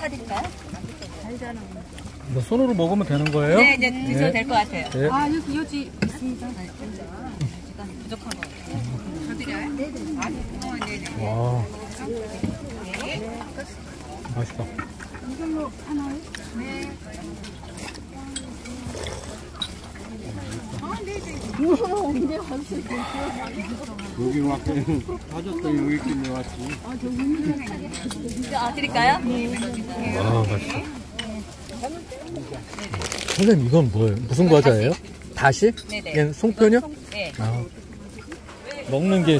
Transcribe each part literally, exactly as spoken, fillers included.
사드릴까요? 뭐 손으로 먹으면 되는 거예요? 네, 이제 드셔도 네. 될 것 같아요. 네. 아, 여기 여지 있습니다. 지금 부족한 거. 더 드려요? 네네. 아, 어, 네네. 와, 네. 맛있다. 이걸로 하나요? 네. 언제 왔을 때? 여기 왔더니 빠졌더니 여기 있길래 왔지. 아, 저기 아, 드릴까요? 네. 와, 맛있다. 선생님, 이건 뭐예요? 무슨 과자예요? 다시? 네네. 얘는 송편이요? 송- 네. 아, 먹는 게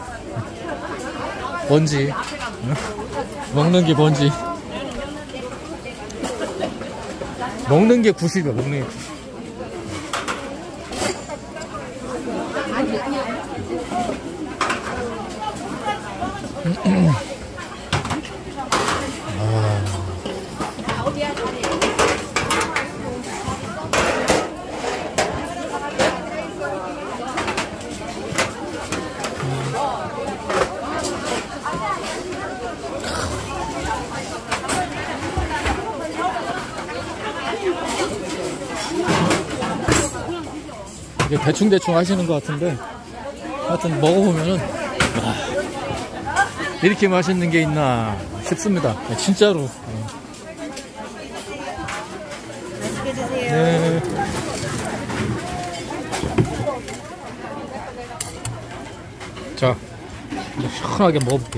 뭔지, 먹는 게 뭔지. 먹는 게 구십이야, 먹는 게 구십. 이게 대충대충 하시는 것 같은데, 하여튼 먹어보면은, 와, 이렇게 맛있는 게 있나 싶습니다. 진짜로. 맛있게 드세요. 네. 자, 이제 시원하게 먹어볼게요.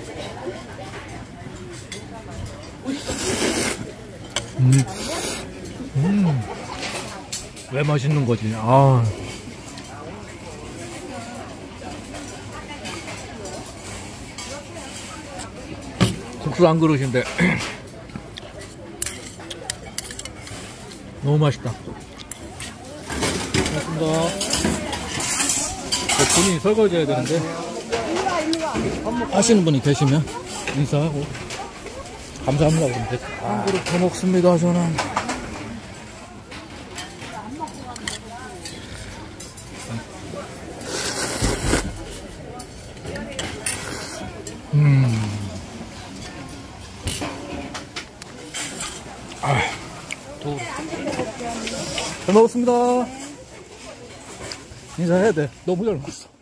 음. 음. 왜 맛있는 거지? 아. 국수 한 그릇인데 너무 맛있다. 고맙습니다. 본인이 설거지 해야 되는데 하시는 분이 계시면 인사하고 감사합니다 그러면 됐 한 그릇 더 먹습니다. 저는 음. 아, 또. 잘 먹었습니다. 인사해야 돼. 너무 잘 먹었어.